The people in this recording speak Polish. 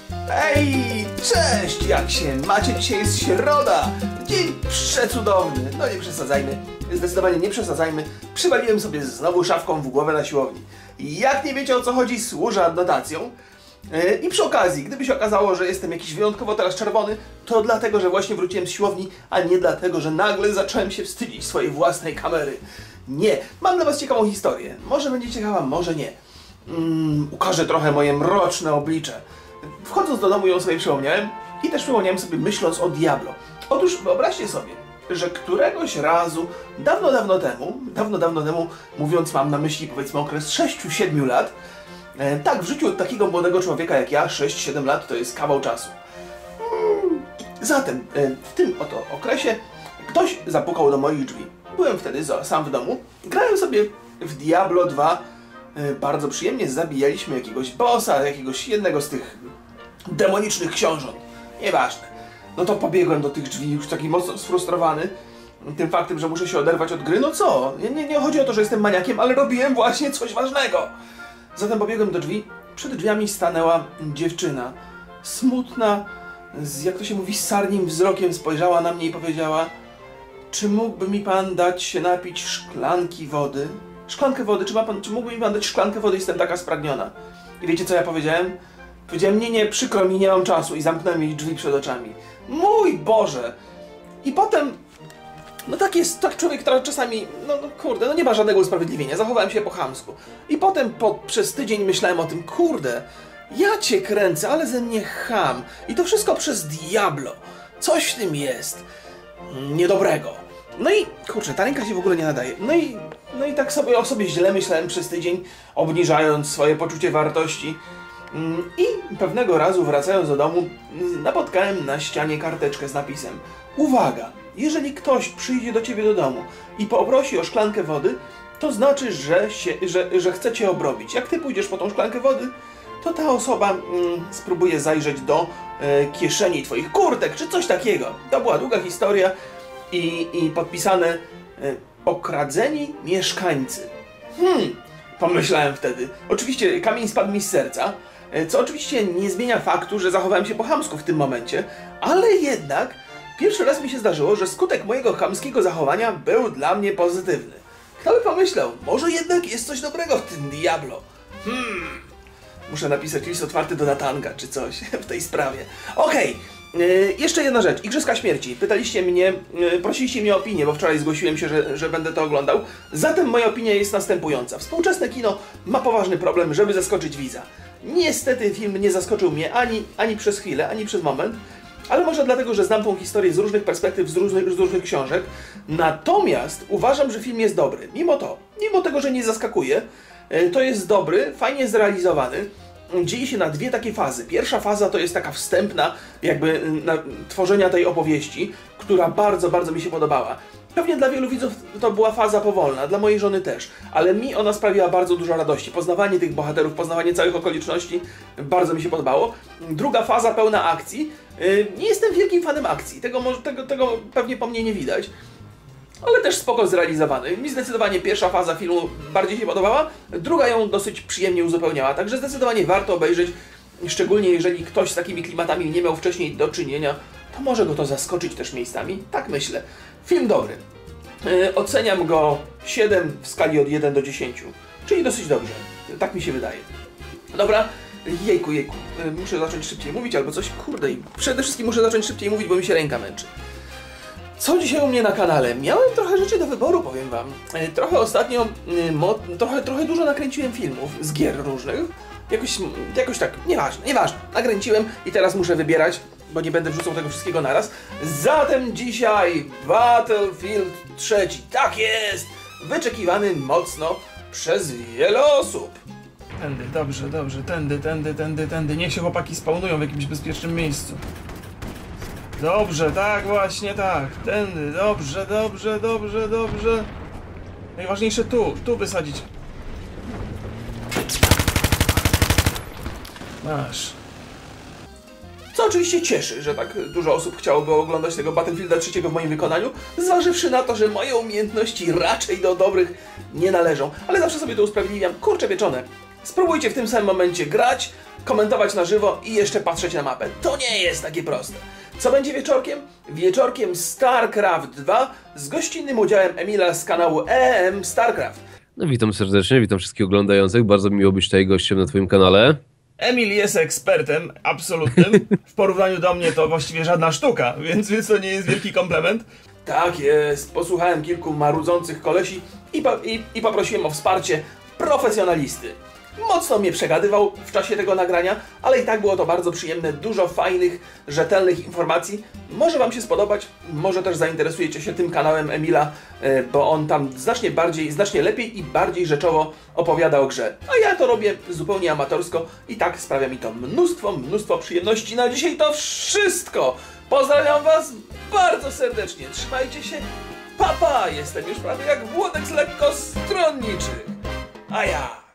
Ej, cześć, jak się macie? Dzisiaj jest środa, dzień przecudowny. No nie przesadzajmy, zdecydowanie nie przesadzajmy. Przywaliłem sobie znowu szafką w głowę na siłowni. Jak nie wiecie, o co chodzi, służę adnotacją. I przy okazji, gdyby się okazało, że jestem jakiś wyjątkowo teraz czerwony, to dlatego, że właśnie wróciłem z siłowni, a nie dlatego, że nagle zacząłem się wstydzić swojej własnej kamery. Nie, mam dla was ciekawą historię. Może będzie ciekawa, może nie. Ukażę trochę moje mroczne oblicze. Wchodząc do domu ją sobie przypomniałem i też przypomniałem sobie myśląc o Diablo. Otóż wyobraźcie sobie, że któregoś razu, dawno temu, mówiąc mam na myśli powiedzmy okres 6-7 lat, tak, w życiu takiego młodego człowieka jak ja, 6-7 lat to jest kawał czasu. Zatem w tym oto okresie ktoś zapukał do moich drzwi. Byłem wtedy sam w domu, grałem sobie w Diablo 2, bardzo przyjemnie zabijaliśmy jakiegoś bossa, jakiegoś jednego z tych demonicznych książąt. Nieważne. No to pobiegłem do tych drzwi już taki mocno sfrustrowany tym faktem, że muszę się oderwać od gry. No co? Nie chodzi o to, że jestem maniakiem, ale robiłem właśnie coś ważnego. Zatem pobiegłem do drzwi. Przed drzwiami stanęła dziewczyna. Smutna, jak to się mówi, sarnim wzrokiem spojrzała na mnie i powiedziała: czy mógłby mi pan dać się napić szklanki wody? Szklankę wody? Czy mógłby mi pan dać szklankę wody? Jestem taka spragniona. I wiecie co ja powiedziałem? Powiedziałem: nie, przykro mi, nie mam czasu, i zamknąłem jej drzwi przed oczami. Mój Boże! I potem, no tak jest, tak człowiek czasami, kurde, nie ma żadnego usprawiedliwienia, zachowałem się po chamsku. I potem przez tydzień myślałem o tym: kurde, ja cię kręcę, ale ze mnie cham. I to wszystko przez Diablo. Coś w tym jest niedobrego. No i kurczę, ta ręka się w ogóle nie nadaje. No i tak sobie o sobie źle myślałem przez tydzień, obniżając swoje poczucie wartości. I pewnego razu, wracając do domu, napotkałem na ścianie karteczkę z napisem: uwaga, jeżeli ktoś przyjdzie do ciebie do domu i poprosi o szklankę wody, to znaczy, że chce cię obrobić. Jak ty pójdziesz po tą szklankę wody, to ta osoba spróbuje zajrzeć do kieszeni twoich kurtek, czy coś takiego. To była długa historia i podpisane okradzeni mieszkańcy. Pomyślałem wtedy. Oczywiście kamień spadł mi z serca, co oczywiście nie zmienia faktu, że zachowałem się po chamsku w tym momencie, ale jednak pierwszy raz mi się zdarzyło, że skutek mojego chamskiego zachowania był dla mnie pozytywny. Kto by pomyślał, może jednak jest coś dobrego w tym Diablo. Muszę napisać list otwarty do Natanga czy coś w tej sprawie. Okej. Jeszcze jedna rzecz. Igrzyska Śmierci. Pytaliście mnie, prosiliście mnie o opinię, bo wczoraj zgłosiłem się, że będę to oglądał. Zatem moja opinia jest następująca. Współczesne kino ma poważny problem, żeby zaskoczyć widza. Niestety film nie zaskoczył mnie ani przez chwilę, ani przez moment, ale może dlatego, że znam tą historię z różnych perspektyw, z różnych książek. Natomiast uważam, że film jest dobry. Mimo tego, że nie zaskakuje, to jest dobry, fajnie zrealizowany. Dzieje się na dwie takie fazy. Pierwsza faza to jest taka wstępna jakby tworzenia tej opowieści, która bardzo, bardzo mi się podobała. Pewnie dla wielu widzów to była faza powolna, dla mojej żony też, ale mi ona sprawiła bardzo dużo radości. Poznawanie tych bohaterów, poznawanie całych okoliczności bardzo mi się podobało. Druga faza pełna akcji. Nie jestem wielkim fanem akcji, tego pewnie po mnie nie widać. Ale też spoko zrealizowany. Mi zdecydowanie pierwsza faza filmu bardziej się podobała, druga ją dosyć przyjemnie uzupełniała, także zdecydowanie warto obejrzeć, szczególnie jeżeli ktoś z takimi klimatami nie miał wcześniej do czynienia, to może go to zaskoczyć też miejscami, tak myślę. Film dobry. Oceniam go 7 w skali od 1 do 10, czyli dosyć dobrze, tak mi się wydaje. Dobra, jejku, muszę zacząć szybciej mówić albo coś, kurde, i przede wszystkim muszę zacząć szybciej mówić, bo mi się ręka męczy. Co dzisiaj u mnie na kanale? Miałem trochę rzeczy do wyboru, powiem wam. Trochę ostatnio, trochę dużo nakręciłem filmów z gier różnych. Jakoś tak, nieważne. Nakręciłem i teraz muszę wybierać, bo nie będę wrzucał tego wszystkiego naraz. Zatem dzisiaj Battlefield 3. Tak jest! Wyczekiwany mocno przez wiele osób. Tędy, dobrze, tędy. Niech się chłopaki spawnują w jakimś bezpiecznym miejscu. Dobrze, tak, właśnie tak. Tędy, dobrze. Najważniejsze tu wysadzić. Masz. Co oczywiście cieszy, że tak dużo osób chciałoby oglądać tego Battlefielda 3 w moim wykonaniu, zważywszy na to, że moje umiejętności raczej do dobrych nie należą. Ale zawsze sobie to usprawiedliwiam. Kurczę pieczone. Spróbujcie w tym samym momencie grać, komentować na żywo i jeszcze patrzeć na mapę. To nie jest takie proste. Co będzie wieczorkiem? Wieczorkiem StarCraft 2 z gościnnym udziałem Emila z kanału EM StarCraft. No witam serdecznie, witam wszystkich oglądających. Bardzo miło być tutaj gościem na twoim kanale. Emil jest ekspertem absolutnym. W porównaniu do mnie to właściwie żadna sztuka, więc to nie jest wielki komplement. Tak jest. Posłuchałem kilku marudzących kolesi i poprosiłem o wsparcie profesjonalisty. Mocno mnie przegadywał w czasie tego nagrania, ale i tak było to bardzo przyjemne, dużo fajnych, rzetelnych informacji. Może wam się spodobać, może też zainteresujecie się tym kanałem Emila, bo on tam znacznie lepiej i bardziej rzeczowo opowiada o grze. A ja to robię zupełnie amatorsko i tak sprawia mi to mnóstwo przyjemności. Na dzisiaj to wszystko! Pozdrawiam was bardzo serdecznie, trzymajcie się, pa! Jestem już prawie jak Włodek z lekkostronniczych. A ja...